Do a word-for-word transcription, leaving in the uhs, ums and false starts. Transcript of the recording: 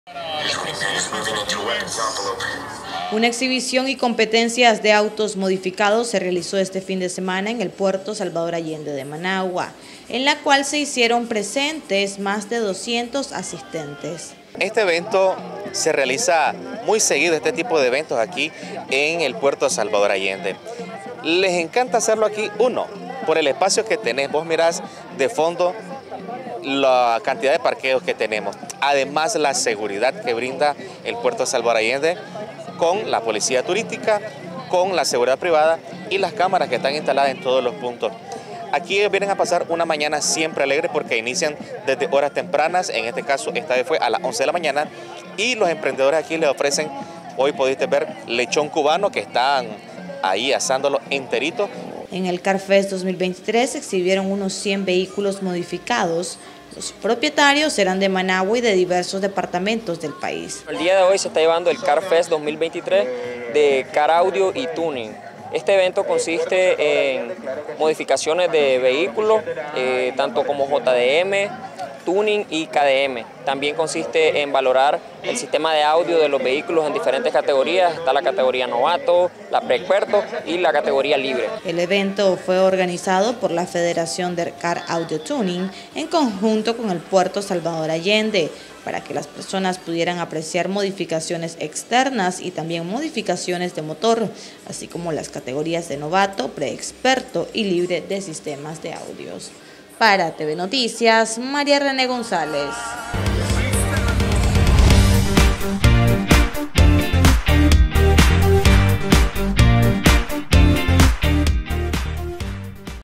Una exhibición y competencias de autos modificados se realizó este fin de semana en el puerto Salvador Allende de Managua, en la cual se hicieron presentes más de doscientos asistentes. Este evento se realiza muy seguido, este tipo de eventos aquí en el puerto Salvador Allende. Les encanta hacerlo aquí, uno, por el espacio que tenés. Vos mirás de fondo la cantidad de parqueos que tenemos, además la seguridad que brinda el puerto Salvador Allende con la policía turística, con la seguridad privada y las cámaras que están instaladas en todos los puntos. Aquí vienen a pasar una mañana siempre alegre porque inician desde horas tempranas, en este caso esta vez fue a las once de la mañana, y los emprendedores aquí les ofrecen, hoy pudiste ver lechón cubano que están ahí asándolo enterito. En el CarFest dos mil veintitrés se exhibieron unos cien vehículos modificados. Los propietarios eran de Managua y de diversos departamentos del país. El día de hoy se está llevando el CarFest dos mil veintitrés de Car Audio y Tuning. Este evento consiste en modificaciones de vehículos, eh, tanto como J D M, tuning y K D M. También consiste en valorar el sistema de audio de los vehículos en diferentes categorías. Está la categoría novato, la preexperto y la categoría libre. El evento fue organizado por la Federación de Car Audio Tuning en conjunto con el puerto Salvador Allende, para que las personas pudieran apreciar modificaciones externas y también modificaciones de motor, así como las categorías de novato, preexperto y libre de sistemas de audios. Para T V Noticias, María René González.